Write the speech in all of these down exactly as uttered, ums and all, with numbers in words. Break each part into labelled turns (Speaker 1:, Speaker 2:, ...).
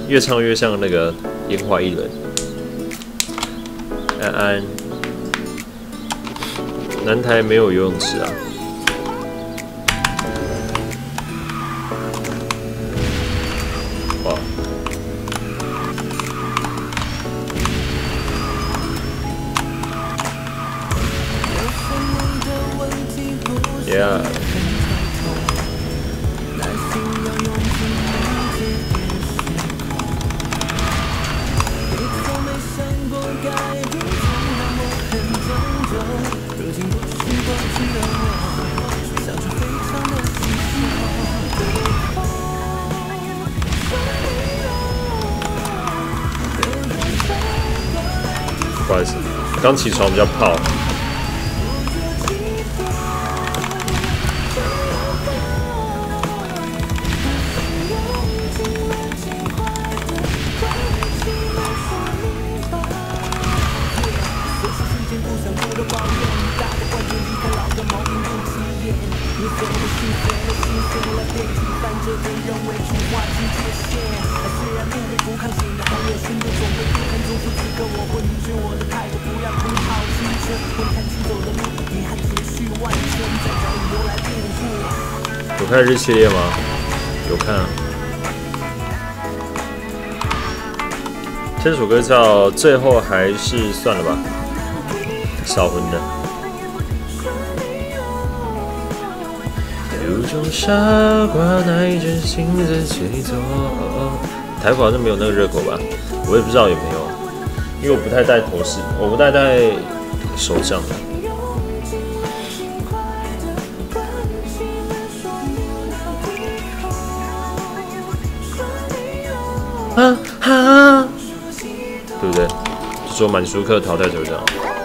Speaker 1: 越唱越像那个烟花艺人。安安，南台没有游泳池啊。哇。Yeah。不好意思，刚起床比较泡。有看日系列吗？有看啊。这首歌叫《最后还是算了吧》，小魂的。有种傻瓜耐着性子去做。台服好像没有那个热狗吧？我也不知道有没有，因为我不太戴头饰，我不太戴手杖。啊哈，对不对？就说满舒克淘汰手杖。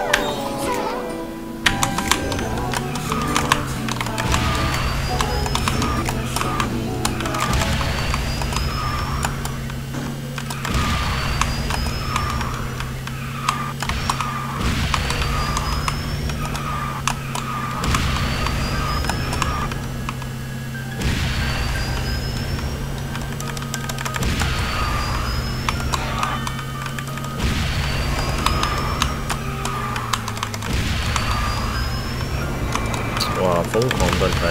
Speaker 1: 哇，疯狂断台！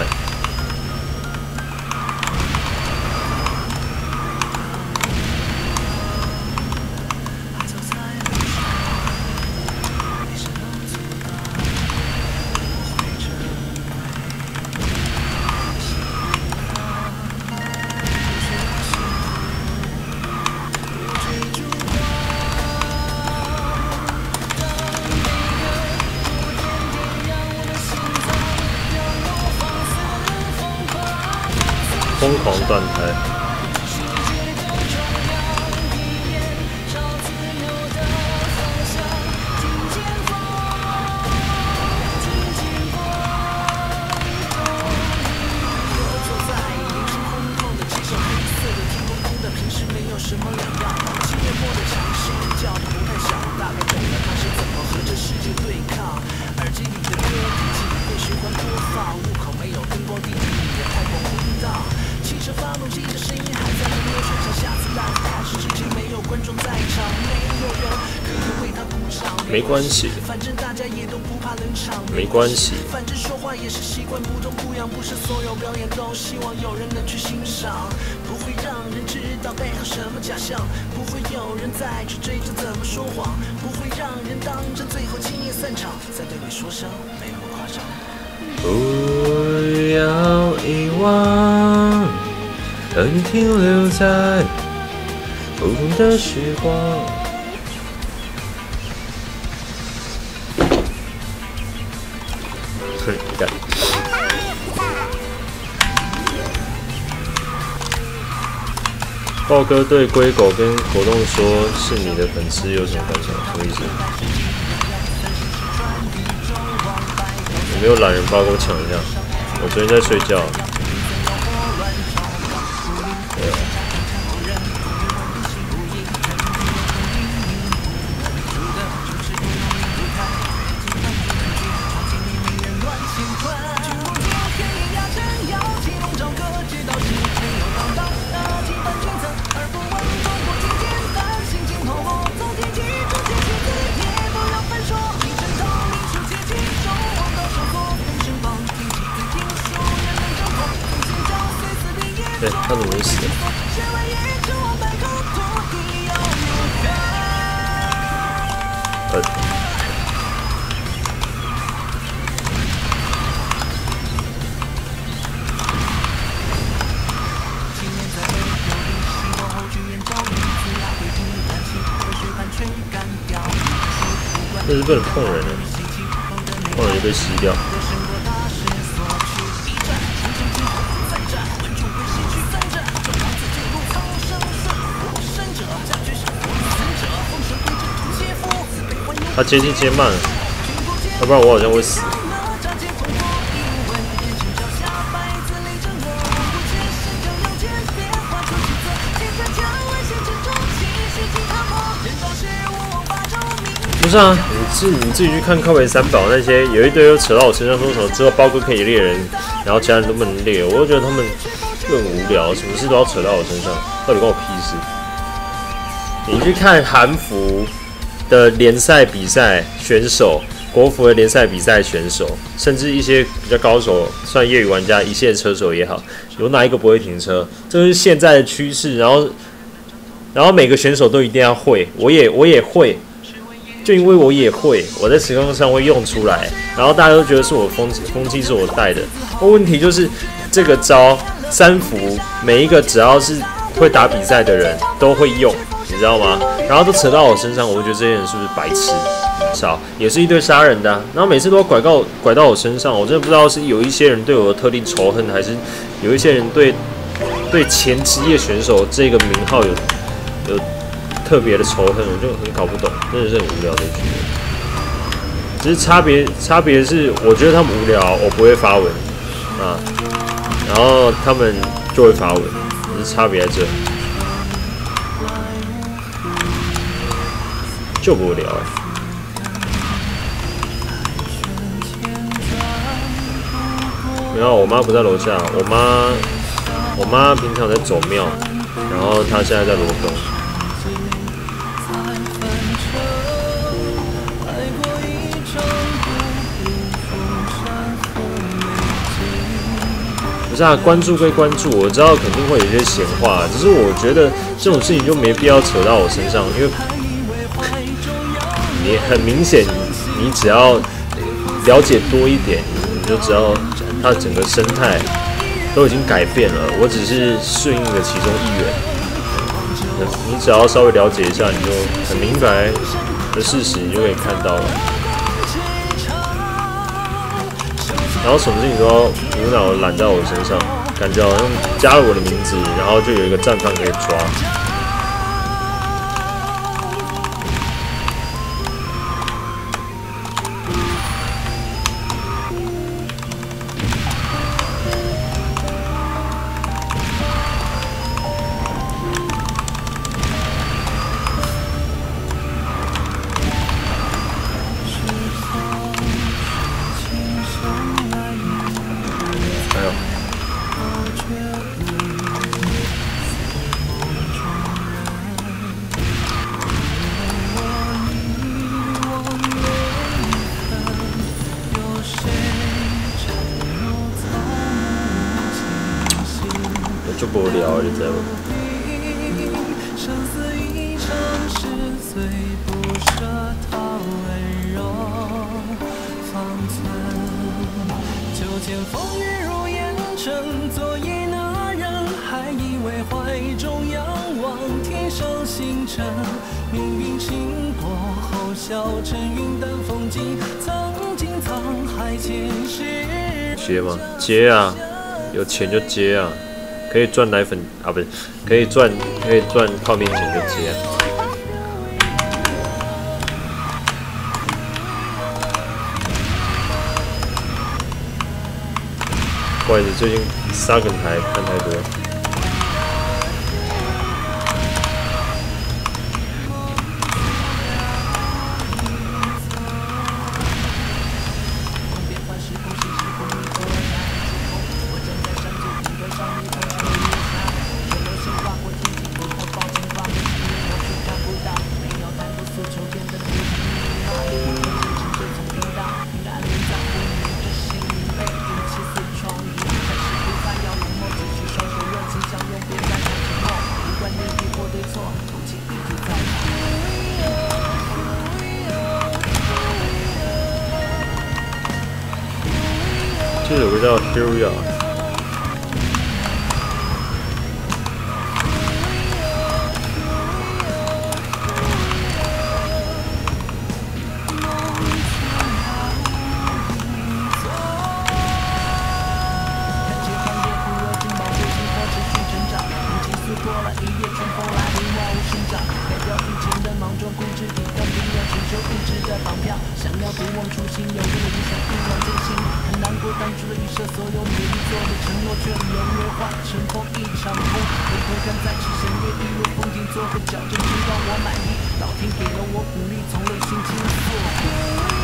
Speaker 1: 疯狂断台。没关系，没关系。反正说话也是习惯不痛不痒，不是所有表演都希望有人能去欣赏，不会让人知道背后什么假象，不会有人再去追着怎么说谎，不会让人当真，最后轻易散场，在对你说声没那么夸张。不要遗忘，让你停留在不同的时光。干！豹哥对龟狗跟果冻说是你的粉丝有什么感想？什么意思？有没有懒人包给我抢一下？我昨天在睡觉。
Speaker 2: 他怎么会死？呃。 这是不能碰人的，碰人就被吸掉。他接近接慢了，要不然我好像会死。 不是啊，你自你自己去看靠北三宝那些，有一堆都扯到我身上，说什么只有包哥可以猎人，然后其他人都不能猎，我就觉得他们就很无聊，什么事都要扯到我身上，到底关我屁事？你去看韩服的联赛比赛选手，国服的联赛比赛选手，甚至一些比较高手，算业余玩家、一线车手也好，有哪一个不会停车？这是现在的趋势，然后，然后每个选手都一定要会，我也我也会。 就因为我也会，我在实况上会用出来，然后大家都觉得是我风风气是我带的。问题就是这个招三伏，每一个只要是会打比赛的人都会用，你知道吗？然后都扯到我身上，我就觉得这些人是不是白痴？少也是一堆杀人的、啊，然后每次都要拐到拐到我身上，我真的不知道是有一些人对我的特定仇恨，还是有一些人对对前职业选手这个名号有有。 特别的仇恨，我就很搞不懂，真的是很无聊的一群人。只是差别差别是，我觉得他们无聊，我不会发文啊，然后他们就会发文，只是差别在这，就不无聊哎、欸。没有，我妈不在楼下，我妈我妈平常在走庙，然后她现在在罗东。 不是啊，关注归关注，我知道肯定会有一些闲话，只是我觉得这种事情就没必要扯到我身上，因为你很明显，你只要了解多一点，你就知道它整个生态都已经改变了，我只是顺应了其中一员。你只要稍微了解一下，你就很明白的事实，你就可以看到了。 然后什么事情都要无脑揽在我身上，感觉好像加了我的名字，然后就有一个战犯可以抓。就不无聊，就这样。接吗？接啊，有钱就接啊。 可以赚奶粉啊，不是，可以赚可以赚泡面钱就接、啊。不好意思，最近沙梗台看太多。 这首歌叫《Hyria》。
Speaker 1: 老天给了我鼓励，从内心倾诉。